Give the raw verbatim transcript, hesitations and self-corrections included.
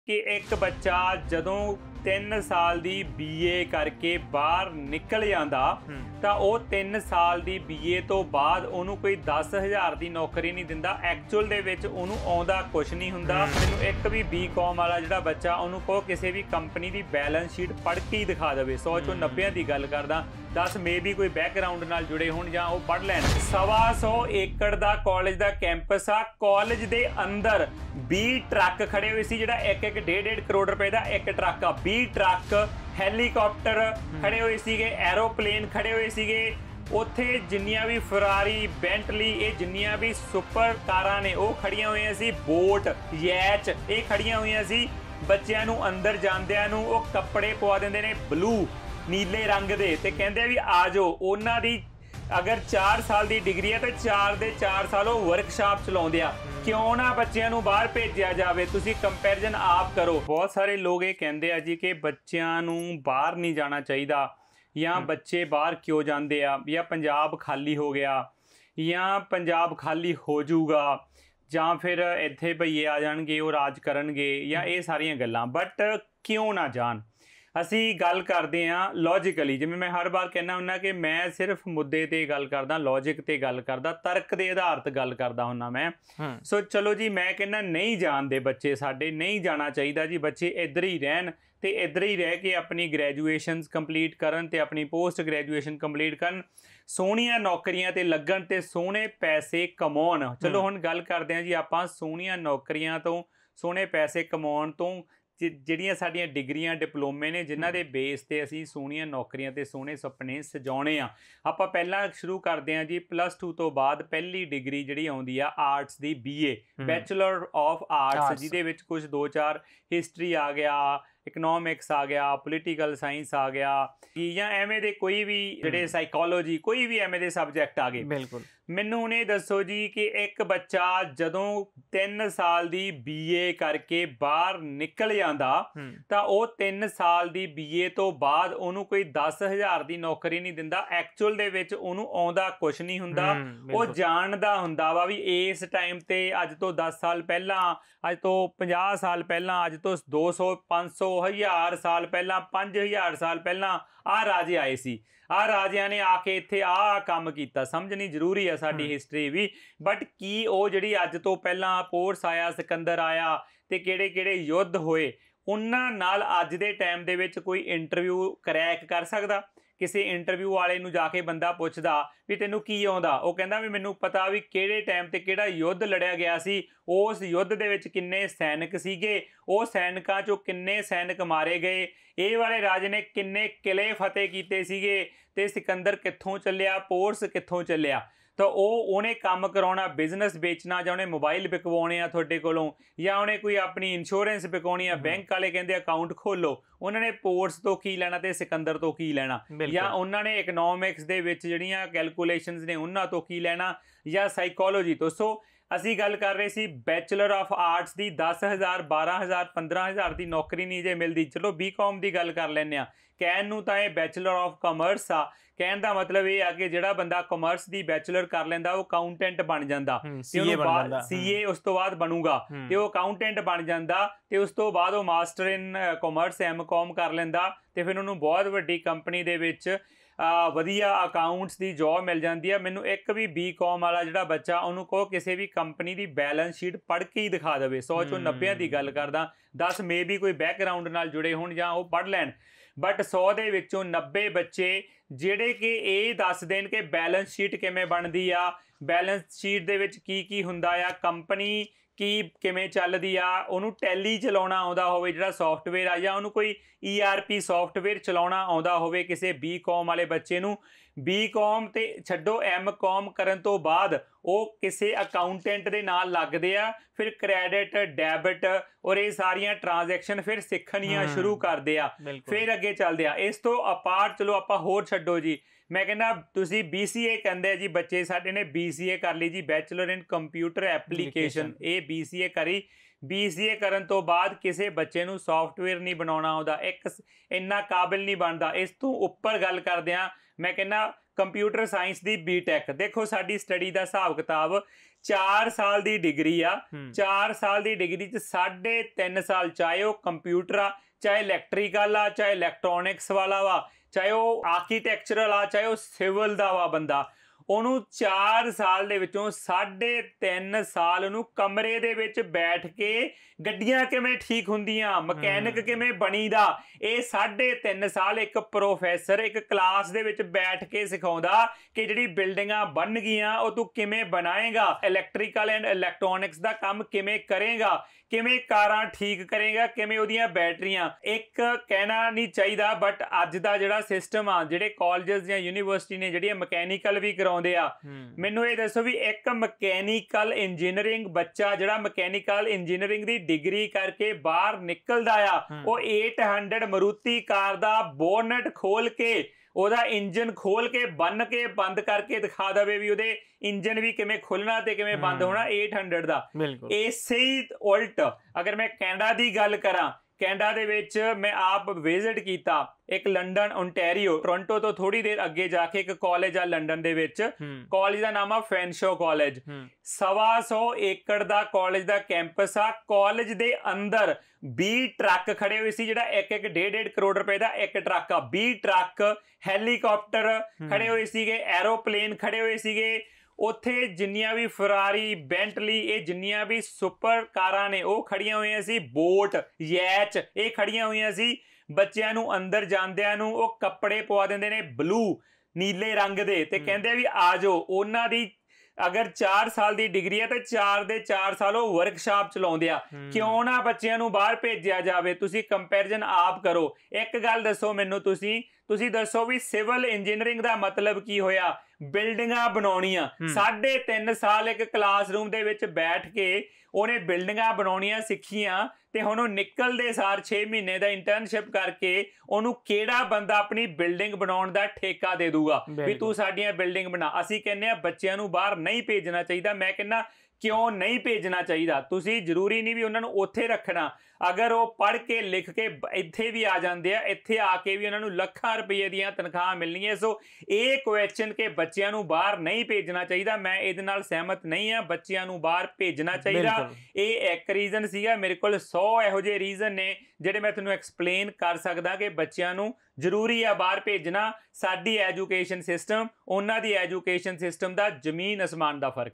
कि एक बच्चा जदों तीन साल दी बीए करके बाहर निकल जाता तो वो तीन साल दी बीए तो बाद उन्होंने कोई दस हज़ार की नौकरी नहीं दिंदा। एक्चुअल दे विच उन्होंने आउंदा कुछ नहीं हुंदा। मैनूं एक भी बी कॉम वाला जिहड़ा बच्चा उन्होंने कहो किसी भी कंपनी की बैलेंस शीट पढ़ के ही दिखा देवे। सौ चों नब्बे की गल करदा, दस मे भी कोई बैकग्राउंड नाल जुड़े होण जां वो पढ़ लैण। सवा सौ एकड़ दा कॉलेज दा कैंपस आ। कॉलेज दे अंदर बीस ट्रक खड़े हुए सी, जिहड़ा एक एक डेढ़ डेढ़ करोड़ रुपए दा एक ट्रक आ। बीस ट्रक, हैलीकॉप्टर खड़े हुए सीगे, एरोप्लेन खड़े हुए सीगे। उत्थे जिन्नियां भी फरारी, बेंटली, ये जिन्नियां भी सुपर कारां ने वो खड़ियां हुई सी। बोट, यैच ये खड़ियां हुई सी। बच्चों नूं अंदर जांदियां नूं वो कपड़े पवा दिंदे ने ब्लू नीले रंग दे ते कहंदे भी आ जाओ। उन्हां दी अगर चार साल की डिग्री है तो चार दे चार साल वो वर्कशॉप चलाउंदे आ। क्यों ना बच्चों नूं बाहर भेजिया जावे? तुसीं कंपैरिजन आप करो। बहुत सारे लोग ये कहंदे आ जी कि बच्चों नूं बाहर नहीं जाना चाहिए, या बच्चे बाहर क्यों जाते आ, या पंजाब खाली हो गया, या पंजाब खाली हो जाऊगा, ਜਾਂ फिर ਇੱਥੇ ਭਈਏ आ जाणगे वो राज करनगे, या ये सारियां गल्लां। बट क्यों ना जान, ਅਸੀਂ ਗੱਲ ਕਰਦੇ ਹਾਂ ਲੌਜੀਕਲੀ। ਜਿਵੇਂ ਮੈਂ ਹਰ ਵਾਰ ਕਹਿੰਦਾ ਹੁੰਦਾ ਕਿ ਮੈਂ ਸਿਰਫ ਮੁੱਦੇ ਤੇ ਗੱਲ ਕਰਦਾ, ਲੌਜਿਕ ਤੇ ਗੱਲ ਕਰਦਾ, ਤਰਕ ਦੇ ਆਧਾਰਿਤ ਗੱਲ ਕਰਦਾ ਹੁੰਦਾ ਮੈਂ। ਸੋ ਚਲੋ ਜੀ, ਮੈਂ ਕਹਿੰਦਾ ਨਹੀਂ ਜਾਣਦੇ ਬੱਚੇ ਸਾਡੇ, ਨਹੀਂ ਜਾਣਾ ਚਾਹੀਦਾ ਜੀ। ਬੱਚੇ ਇੱਧਰ ਹੀ ਰਹਿਣ ਤੇ ਇੱਧਰ ਹੀ ਰਹਿ ਕੇ ਆਪਣੀ ਗ੍ਰੈਜੂਏਸ਼ਨਸ ਕੰਪਲੀਟ ਕਰਨ ਤੇ ਆਪਣੀ ਪੋਸਟ ਗ੍ਰੈਜੂਏਸ਼ਨ ਕੰਪਲੀਟ ਕਰਨ, ਸੋਹਣੀਆਂ ਨੌਕਰੀਆਂ ਤੇ ਲੱਗਣ ਤੇ ਸੋਹਣੇ ਪੈਸੇ ਕਮਾਉਣ। ਚਲੋ ਹੁਣ ਗੱਲ ਕਰਦੇ ਹਾਂ ਜੀ ਆਪਾਂ ਸੋਹਣੀਆਂ ਨੌਕਰੀਆਂ ਤੋਂ, ਸੋਹਣੇ ਪੈਸੇ ਕਮਾਉਣ ਤੋਂ। ਜਿਹੜੀਆਂ ਸਾਡੀਆਂ ਡਿਗਰੀਆਂ ਡਿਪਲੋਮੇ ਨੇ ਜਿਨ੍ਹਾਂ ਦੇ ਬੇਸ ਤੇ ਅਸੀਂ ਸੋਹਣੀਆਂ ਨੌਕਰੀਆਂ ਤੇ ਸੋਹਣੇ ਸੁਪਨੇ ਸਜਾਉਣੇ ਆ। ਆਪਾਂ ਪਹਿਲਾਂ ਸ਼ੁਰੂ ਕਰਦੇ ਹਾਂ ਜੀ ਪਲੱਸ ਟੂ ਤੋਂ ਬਾਅਦ ਪਹਿਲੀ ਡਿਗਰੀ ਜਿਹੜੀ ਆਉਂਦੀ ਆ ਆਰਟਸ ਦੀ, ਬੀਏ ਬੈਚਲਰ ਆਫ ਆਰਟਸ, ਜਿਹਦੇ ਵਿੱਚ ਕੁਝ ਦੋ ਚਾਰ ਹਿਸਟਰੀ ਆ ਗਿਆ, ਇਕਨੋਮਿਕਸ ਆ ਗਿਆ, ਪੋਲੀਟੀਕਲ ਸਾਇੰਸ ਆ ਗਿਆ, ਜਾਂ ਐਵੇਂ ਦੇ ਕੋਈ ਵੀ ਜਿਹੜੇ ਸਾਈਕੋਲੋਜੀ, ਕੋਈ ਵੀ ਐਵੇਂ ਦੇ ਸਬਜੈਕਟ ਆ ਗਏ। ਬਿਲਕੁਲ। ਮੈਨੂੰ ਹੁਣ ਇਹ ਦੱਸੋ ਜੀ ਕਿ ਇੱਕ ਬੱਚਾ ਜਦੋਂ ਤਿੰਨ ਸਾਲ ਦੀ ਬੀਏ ਕਰਕੇ ਬਾਹਰ ਨਿਕਲ ਜਾਂਦਾ ਤਾਂ ਉਹ ਤਿੰਨ ਸਾਲ ਦੀ ਬੀਏ ਤੋਂ ਬਾਅਦ ਉਹਨੂੰ ਕੋਈ ਦਸ ਹਜ਼ਾਰ ਦੀ ਨੌਕਰੀ ਨਹੀਂ ਦਿੰਦਾ। ਐਕਚੁਅਲ ਦੇ ਵਿੱਚ ਉਹਨੂੰ ਆਉਂਦਾ ਕੁਛ ਨਹੀਂ ਹੁੰਦਾ। ਉਹ ਜਾਣਦਾ ਹੁੰਦਾ ਵਾ ਵੀ ਇਸ ਟਾਈਮ ਤੇ ਅੱਜ ਤੋਂ ਦਸ ਸਾਲ ਪਹਿਲਾਂ, ਅੱਜ ਤੋਂ ਪੰਜਾਹ ਸਾਲ ਪਹਿਲਾਂ, ਅੱਜ ਤੋਂ ਦੋ ਸੌ ਪੰਜ ਸੌ ਹਜ਼ਾਰ ਸਾਲ ਪਹਿਲਾਂ, ਪੰਜ ਹਜ਼ਾਰ ਸਾਲ ਪਹਿਲਾਂ ਆਹ ਰਾਜੇ ਆਏ ਸੀ, ਆਹ ਰਾਜਿਆਂ ਨੇ ਆ ਕੇ ਇੱਥੇ ਆਹ ਕੰਮ ਕੀਤਾ। ਸਮਝਣੀ ਜ਼ਰੂਰੀ ਆ ਸਾਡੀ ਹਿਸਟਰੀ ਵੀ। ਬਟ ਕੀ ਉਹ ਜਿਹੜੀ ਅੱਜ ਤੋਂ ਪਹਿਲਾਂ ਪੋਰਸ ਆਇਆ, ਸਿਕੰਦਰ ਆਇਆ ਤੇ ਕਿਹੜੇ ਕਿਹੜੇ ਯੁੱਧ ਹੋਏ, ਉਹਨਾਂ ਨਾਲ ਅੱਜ ਦੇ ਟਾਈਮ ਦੇ ਵਿੱਚ ਕੋਈ ਇੰਟਰਵਿਊ ਕਰੈਕ ਕਰ ਸਕਦਾ? ਕਿਸੇ ਇੰਟਰਵਿਊ ਵਾਲੇ ਨੂੰ ਜਾ ਕੇ ਬੰਦਾ ਪੁੱਛਦਾ ਵੀ ਤੈਨੂੰ ਕੀ ਆਉਂਦਾ, ਉਹ ਕਹਿੰਦਾ ਵੀ ਮੈਨੂੰ ਪਤਾ ਵੀ ਕਿਹੜੇ ਟਾਈਮ ਤੇ ਕਿਹੜਾ ਯੁੱਧ ਲੜਿਆ ਗਿਆ ਸੀ, ਉਸ ਯੁੱਧ ਦੇ ਵਿੱਚ ਕਿੰਨੇ ਸੈਨਿਕ ਸੀਗੇ, ਉਹ ਸੈਨਿਕਾਂ ਚੋਂ ਕਿੰਨੇ ਸੈਨਿਕ ਮਾਰੇ ਗਏ, ਇਹ ਵਾਲੇ ਰਾਜੇ ਨੇ ਕਿੰਨੇ ਕਿਲੇ ਫਤਿਹ ਕੀਤੇ ਸੀਗੇ, ਤੇ ਸਿਕੰਦਰ ਕਿੱਥੋਂ ਚੱਲਿਆ, ਪੋਰਸ ਕਿੱਥੋਂ ਚੱਲਿਆ। ਤਾਂ ਉਹ ਉਹਨੇ ਕੰਮ ਕਰਾਉਣਾ, ਬਿਜ਼ਨਸ ਵੇਚਣਾ, ਜਾਂ ਉਹਨੇ ਮੋਬਾਈਲ ਵਿਕਵਾਉਣੇ ਆ ਤੁਹਾਡੇ ਕੋਲੋਂ, ਜਾਂ ਉਹਨੇ ਕੋਈ ਆਪਣੀ ਇੰਸ਼ੋਰੈਂਸ ਵਿਕਾਉਣੀ ਆ, ਬੈਂਕ ਵਾਲੇ ਕਹਿੰਦੇ ਅਕਾਊਂਟ ਖੋਲੋ, ਉਹਨਾਂ ਨੇ ਪੋਰਸ ਤੋਂ ਕੀ ਲੈਣਾ ਤੇ ਸਿਕੰਦਰ ਤੋਂ ਕੀ ਲੈਣਾ, ਜਾਂ ਉਹਨਾਂ ਨੇ ਇਕਨੋਮਿਕਸ ਦੇ ਵਿੱਚ ਜਿਹੜੀਆਂ ਕੈਲਕੂਲੇਸ਼ਨਸ ਨੇ ਉਹਨਾਂ ਤੋਂ ਕੀ ਲੈਣਾ, ਜਾਂ ਸਾਈਕੋਲੋਜੀ ਤੋਂ। ਸੋ ਅਸੀਂ ਗੱਲ ਕਰ ਰਹੇ ਸੀ ਬੈਚਲਰ ਆਫ ਆਰਟਸ ਦੀ ਦਸ ਹਜ਼ਾਰ, ਬਾਰਾਂ ਹਜ਼ਾਰ, ਪੰਦਰਾਂ ਹਜ਼ਾਰ ਦੀ ਨੌਕਰੀ ਨਹੀਂ ਜੇ ਮਿਲਦੀ। ਚਲੋ ਬੀ ਕੌਮ ਦੀ ਗੱਲ ਕਰ ਲੈਂਦੇ ਹਾਂ। ਕਹਿਣ ਨੂੰ ਤਾਂ ਇਹ ਬੈਚਲਰ ਆਫ ਕਾਮਰਸ ਆ, ਕਹਿਣ ਦਾ ਮਤਲਬ ਇਹ ਆ ਕਿ ਜਿਹੜਾ ਬੰਦਾ ਕਾਮਰਸ ਦੀ ਬੈਚਲਰ ਕਰ ਲੈਂਦਾ ਉਹ ਅਕਾਊਂਟੈਂਟ ਬਣ ਜਾਂਦਾ, ਸੀਏ ਉਸ ਤੋਂ ਬਾਅਦ ਬਣੂਗਾ ਤੇ ਉਹ ਅਕਾਊਂਟੈਂਟ ਬਣ ਜਾਂਦਾ, ਤੇ ਉਸ ਤੋਂ ਬਾਅਦ ਉਹ ਮਾਸਟਰ ਇਨ ਕਾਮਰਸ ਐਮ ਕਾਮ ਕਰ ਲੈਂਦਾ, ਤੇ ਫਿਰ ਉਹਨੂੰ ਬਹੁਤ ਵੱਡੀ ਕੰਪਨੀ ਦੇ ਵਿੱਚ ਵਧੀਆ ਅਕਾਊਂਟਸ ਦੀ ਜੋਬ ਮਿਲ ਜਾਂਦੀ ਆ। ਮੈਨੂੰ ਇੱਕ ਵੀ ਬੀ ਕੌਮ ਵਾਲਾ ਜਿਹੜਾ ਬੱਚਾ ਉਹਨੂੰ ਕਹੋ ਕਿਸੇ ਵੀ ਕੰਪਨੀ ਦੀ ਬੈਲੈਂਸ ਸ਼ੀਟ ਪੜ੍ਹ ਕੇ ਹੀ ਦਿਖਾ ਦੇਵੇ। ਸੌ ਚੋਂ ਨੱਬਿਆਂ ਦੀ ਗੱਲ ਕਰਦਾ, ਦਸ ਮੇ ਵੀ ਕੋਈ ਬੈਕਗਰਾਊਂਡ ਨਾਲ ਜੁੜੇ ਹੋਣ ਜਾਂ ਉਹ ਪੜ੍ਹ ਲੈਣ। ਬਟ ਸੌ ਦੇ ਵਿੱਚੋਂ ਨੱਬੇ ਬੱਚੇ ਜਿਹੜੇ ਕਿ ਇਹ ਦੱਸ ਦੇਣ ਕਿ ਬੈਲੈਂਸ ਸ਼ੀਟ ਕਿਵੇਂ ਬਣਦੀ ਆ, ਬੈਲੈਂਸ ਸ਼ੀਟ ਦੇ ਵਿੱਚ ਕੀ ਕੀ ਹੁੰਦਾ ਆ, ਕੰਪਨੀ ਕੀ ਕਿਵੇਂ ਚੱਲਦੀ ਆ, ਉਹਨੂੰ ਟੈਲੀ ਚਲਾਉਣਾ ਆਉਂਦਾ ਹੋਵੇ ਜਿਹੜਾ ਸੌਫਟਵੇਅਰ ਆ, ਜਾਂ ਉਹਨੂੰ ਕੋਈ ਈ ਆਰ ਪੀ ਸੌਫਟਵੇਅਰ ਚਲਾਉਣਾ ਆਉਂਦਾ ਹੋਵੇ ਕਿਸੇ ਬੀ ਕੌਮ ਵਾਲੇ ਬੱਚੇ ਨੂੰ। ਬੀ ਕੌਮ ਤੇ ਛੱਡੋ, ਐਮ ਕੌਮ ਕਰਨ ਤੋਂ ਬਾਅਦ ਉਹ ਕਿਸੇ ਅਕਾਊਂਟੈਂਟ ਦੇ ਨਾਲ ਲੱਗਦੇ ਆ, ਫਿਰ ਕ੍ਰੈਡਿਟ, ਡੈਬਿਟ ਔਰ ਇਹ ਸਾਰੀਆਂ ਟ੍ਰਾਂਜੈਕਸ਼ਨ ਫਿਰ ਸਿੱਖਣੀਆਂ ਸ਼ੁਰੂ ਕਰਦੇ ਆ, ਫਿਰ ਅੱਗੇ ਚੱਲਦੇ ਆ। ਇਸ ਤੋਂ ਅਪਾਰਟ ਚਲੋ ਆਪਾਂ ਹੋਰ ਛੱਡੋ ਜੀ, ਮੈਂ ਕਹਿੰਦਾ ਤੁਸੀਂ ਬੀ ਸੀ ਏ ਕਹਿੰਦੇ ਜੀ ਬੱਚੇ ਸਾਡੇ ਨੇ ਬੀ ਸੀ ਏ ਕਰ ਲਈ ਜੀ, ਬੈਚਲਰ ਇਨ ਕੰਪਿਊਟਰ ਐਪਲੀਕੇਸ਼ਨ, ਇਹ ਬੀ ਸੀ ਏ ਕਰੀ। ਬੀ ਸੀ ਏ ਕਰਨ ਤੋਂ ਬਾਅਦ ਕਿਸੇ ਬੱਚੇ ਨੂੰ ਸੌਫਟਵੇਅਰ ਨਹੀਂ ਬਣਾਉਣਾ ਆਉਂਦਾ, ਇੱਕ ਇੰਨਾ ਕਾਬਿਲ ਨਹੀਂ ਬਣਦਾ। ਇਸ ਤੋਂ ਉੱਪਰ ਗੱਲ ਕਰਦੇ ਹਾਂ, ਮੈਂ ਕਹਿੰਦਾ ਕੰਪਿਊਟਰ ਸਾਇੰਸ ਦੀ ਬੀ ਟੈਕ। ਦੇਖੋ ਸਾਡੀ ਸਟੱਡੀ ਦਾ ਹਿਸਾਬ ਕਿਤਾਬ ਚਾਰ ਸਾਲ ਦੀ ਡਿਗਰੀ ਆ, ਚਾਰ ਸਾਲ ਦੀ ਡਿਗਰੀ ਚ ਸਾਢੇ ਤਿੰਨ ਸਾਲ, ਚਾਹੇ ਉਹ ਕੰਪਿਊਟਰ ਆ, ਚਾਹੇ ਇਲੈਕਟ੍ਰੀਕਲ ਆ, ਚਾਹੇ ਇਲੈਕਟ੍ਰੋਨਿਕਸ ਵਾਲਾ ਵਾ, ਚਾਹੇ ਉਹ ਆਰਕੀਟੈਕਚਰਲ ਆ, ਚਾਹੇ ਉਹ ਸਿਵਲ ਦਾ ਵਾ ਬੰਦਾ, ਉਹਨੂੰ ਚਾਰ ਸਾਲ ਦੇ ਵਿੱਚੋਂ ਸਾਢੇ ਤਿੰਨ ਸਾਲ ਉਹਨੂੰ ਕਮਰੇ ਦੇ ਵਿੱਚ ਬੈਠ ਕੇ ਗੱਡੀਆਂ ਕਿਵੇਂ ਠੀਕ ਹੁੰਦੀਆਂ, ਮਕੈਨਿਕ ਕਿਵੇਂ ਬਣੀਦਾ, ਇਹ ਸਾਢੇ ਤਿੰਨ ਸਾਲ ਇੱਕ ਪ੍ਰੋਫੈਸਰ ਇੱਕ ਕਲਾਸ ਦੇ ਵਿੱਚ ਬੈਠ ਕੇ ਸਿਖਾਉਂਦਾ ਕਿ ਜਿਹੜੀ ਬਿਲਡਿੰਗਾਂ ਬਣ ਗਈਆਂ ਉਹ ਤੂੰ ਕਿਵੇਂ ਬਣਾਏਗਾ, ਇਲੈਕਟ੍ਰੀਕਲ ਐਂਡ ਇਲੈਕਟ੍ਰੋਨਿਕਸ ਦਾ ਕੰਮ ਕਿਵੇਂ ਕਰੇਗਾ, ਕਿਵੇਂ ਕਾਰਾਂ ਠੀਕ ਕਰੇਗਾ, ਕਿਵੇਂ ਉਹਦੀਆਂ ਬੈਟਰੀਆਂ। ਇੱਕ ਕਹਿਣਾ ਨਹੀਂ ਚਾਹੀਦਾ ਬਟ ਅੱਜ ਦਾ ਜਿਹੜਾ ਸਿਸਟਮ ਆ, ਜਿਹੜੇ ਕਾਲਜਸ ਜਾਂ ਯੂਨੀਵਰਸਿਟੀ ਨੇ ਜਿਹੜੀਆਂ ਮਕੈਨੀਕਲ ਵੀ ਕਰਾਉਂਦੇ ਆ, ਮੈਨੂੰ ਇਹ ਦੱਸੋ ਵੀ ਇੱਕ ਮਕੈਨੀਕਲ ਇੰਜੀਨੀਅਰਿੰਗ ਬੱਚਾ ਜਿਹੜਾ ਮਕੈਨੀਕਲ ਇੰਜੀਨੀਅਰਿੰਗ ਦੀ ਡਿਗਰੀ ਕਰਕੇ ਬਾਹਰ ਨਿਕਲਦਾ ਆ, ਉਹ ਅੱਠ ਸੌ ਮਰੂਤੀ ਕਾਰ ਦਾ ਬੋਨਟ ਖੋਲ ਕੇ ਉਹਦਾ ਇੰਜਨ ਖੋਲ ਕੇ ਬੰਨ ਕੇ ਬੰਦ ਕਰਕੇ ਦਿਖਾ ਦੇਵੇ ਵੀ ਉਹਦੇ ਇੰਜਨ ਵੀ ਕਿਵੇਂ ਖੁੱਲਣਾ ਤੇ ਕਿਵੇਂ ਬੰਦ ਹੋਣਾ ਅੱਠ ਸੌ ਦਾ। ਇਸੇ ਹੀ ਉਲਟ ਅਗਰ ਮੈਂ ਕੈਨੇਡਾ ਦੀ ਗੱਲ ਕਰਾਂ, ਕੈਨੇਡਾ ਦੇ ਵਿੱਚ ਮੈਂ ਆਪ ਵਿਜ਼ਿਟ ਕੀਤਾ ਇੱਕ ਲੰਡਨ ਓਨਟਾਰੀਓ, ਟੋਰਾਂਟੋ ਤੋਂ ਥੋੜੀ ਦੇਰ ਅੱਗੇ ਜਾ ਕੇ ਇੱਕ ਕਾਲਜ ਆ ਲੰਡਨ ਦੇ ਵਿੱਚ, ਕਾਲਜ ਦਾ ਨਾਮ ਆ ਫੈਨਸ਼ੋ ਕਾਲਜ। ਸਵਾ ਸੌ ਏਕੜ ਦਾ ਕਾਲਜ ਦਾ ਕੈਂਪਸ ਆ। ਕਾਲਜ ਦੇ ਅੰਦਰ ਵੀਹ ਟਰੱਕ ਖੜੇ ਹੋਏ ਸੀ, ਜਿਹੜਾ ਇੱਕ ਇੱਕ ਡੇਢ ਡੇਢ ਕਰੋੜ ਰੁਪਏ ਦਾ ਇੱਕ ਟਰੱਕ ਆ। ਵੀਹ ਟਰੱਕ, ਹੈਲੀਕਾਪਟਰ ਖੜੇ ਹੋਏ ਸੀਗੇ, ਐਰੋਪਲੇਨ ਖੜੇ ਹੋਏ ਸੀਗੇ ਉੱਥੇ, ਜਿੰਨੀਆਂ ਵੀ ਫਰਾਰੀ, ਬੈਂਟਲੀ, ਇਹ ਜਿੰਨੀਆਂ ਵੀ ਸੁਪਰ ਕਾਰਾਂ ਨੇ ਉਹ ਖੜੀਆਂ ਹੋਈਆਂ ਸੀ, ਬੋਟ, ਯੈਚ ਇਹ ਖੜੀਆਂ ਹੋਈਆਂ ਸੀ। ਬੱਚਿਆਂ ਨੂੰ ਅੰਦਰ ਜਾਂਦਿਆਂ ਨੂੰ ਉਹ ਕੱਪੜੇ ਪਵਾ ਦਿੰਦੇ ਨੇ ਬਲੂ ਨੀਲੇ ਰੰਗ ਦੇ ਤੇ ਕਹਿੰਦੇ ਵੀ ਆ ਜਾਓ। ਉਹਨਾਂ ਦੀ ਅਗਰ ਚਾਰ ਸਾਲ ਦੀ ਡਿਗਰੀ ਹੈ ਤਾਂ ਚਾਰ ਦੇ ਚਾਰ ਸਾਲ ਉਹ ਵਰਕਸ਼ਾਪ ਚਲਾਉਂਦੇ ਆ। ਕਿਉਂ ਨਾ ਬੱਚਿਆਂ ਨੂੰ ਬਾਹਰ ਭੇਜਿਆ ਜਾਵੇ? ਤੁਸੀਂ ਕੰਪੈਰੀਜ਼ਨ ਆਪ ਕਰੋ। ਇੱਕ ਗੱਲ ਦੱਸੋ ਮੈਨੂੰ, ਤੁਸੀਂ ਤੁਸੀਂ ਦੱਸੋ ਵੀ ਸਿਵਲ ਇੰਜੀਨੀਅਰਿੰਗ ਦਾ ਮਤਲਬ ਕੀ ਹੋਇਆ? ਬਿਲਡਿੰਗਾਂ ਬਣਾਉਣੀਆਂ। ਸਾਢੇ ਤਿੰਨ ਸਾਲ ਇੱਕ ਕਲਾਸਰੂਮ ਦੇ ਵਿੱਚ ਬੈਠ ਕੇ ਉਹਨੇ ਬਿਲਡਿੰਗਾਂ ਬਣਾਉਣੀਆਂ ਸਿੱਖੀਆਂ ਤੇ ਹੁਣ ਉਹ ਨਿਕਲਦੇ ਸਾਰ ਛੇ ਮਹੀਨੇ ਦਾ ਇੰਟਰਨਸ਼ਿਪ ਕਰਕੇ ਉਹਨੂੰ ਕਿਹੜਾ ਬੰਦਾ ਆਪਣੀ ਬਿਲਡਿੰਗ ਬਣਾਉਣ ਦਾ ਠੇਕਾ ਦੇ ਦੂਗਾ ਵੀ ਤੂੰ ਸਾਡੀਆਂ ਬਿਲਡਿੰਗ ਬਣਾ। ਅਸੀਂ ਕਹਿੰਦੇ ਆ ਬੱਚਿਆਂ ਨੂੰ ਬਾਹਰ ਨਹੀਂ ਭੇਜਣਾ ਚਾਹੀਦਾ। ਮੈਂ ਕਹਿੰਦਾ ਕਿਉਂ ਨਹੀਂ ਭੇਜਣਾ ਚਾਹੀਦਾ? ਤੁਸੀਂ ਜ਼ਰੂਰੀ ਨਹੀਂ ਵੀ ਉਹਨਾਂ ਨੂੰ ਉੱਥੇ ਰੱਖਣਾ। ਅਗਰ ਉਹ ਪੜ੍ਹ ਕੇ ਲਿਖ ਕੇ ਇੱਥੇ ਵੀ ਆ ਜਾਂਦੇ ਆ, ਇੱਥੇ ਆ ਕੇ ਵੀ ਉਹਨਾਂ ਨੂੰ ਲੱਖਾਂ ਰੁਪਏ ਦੀਆਂ ਤਨਖਾਹਾਂ ਮਿਲਣੀਆਂ। ਸੋ ਇਹ ਕੁਐਸਚਨ ਕਿ ਬੱਚਿਆਂ ਨੂੰ ਬਾਹਰ ਨਹੀਂ ਭੇਜਣਾ ਚਾਹੀਦਾ, ਮੈਂ ਇਹਦੇ ਨਾਲ ਸਹਿਮਤ ਨਹੀਂ ਆ। ਬੱਚਿਆਂ ਨੂੰ ਬਾਹਰ ਭੇਜਣਾ ਚਾਹੀਦਾ। ਇਹ ਇੱਕ ਰੀਜ਼ਨ ਸੀਗਾ। ਮੇਰੇ ਕੋਲ ਸੌ ਇਹੋ ਜਿਹੇ ਰੀਜ਼ਨ ਨੇ ਜਿਹੜੇ ਮੈਂ ਤੁਹਾਨੂੰ ਐਕਸਪਲੇਨ ਕਰ ਸਕਦਾ ਕਿ ਬੱਚਿਆਂ ਨੂੰ ਜ਼ਰੂਰੀ ਆ ਬਾਹਰ ਭੇਜਣਾ। ਸਾਡੀ ਐਜੂਕੇਸ਼ਨ ਸਿਸਟਮ, ਉਹਨਾਂ ਦੀ ਐਜੂਕੇਸ਼ਨ ਸਿਸਟਮ ਦਾ ਜ਼ਮੀਨ ਅਸਮਾਨ ਦਾ ਫਰਕ।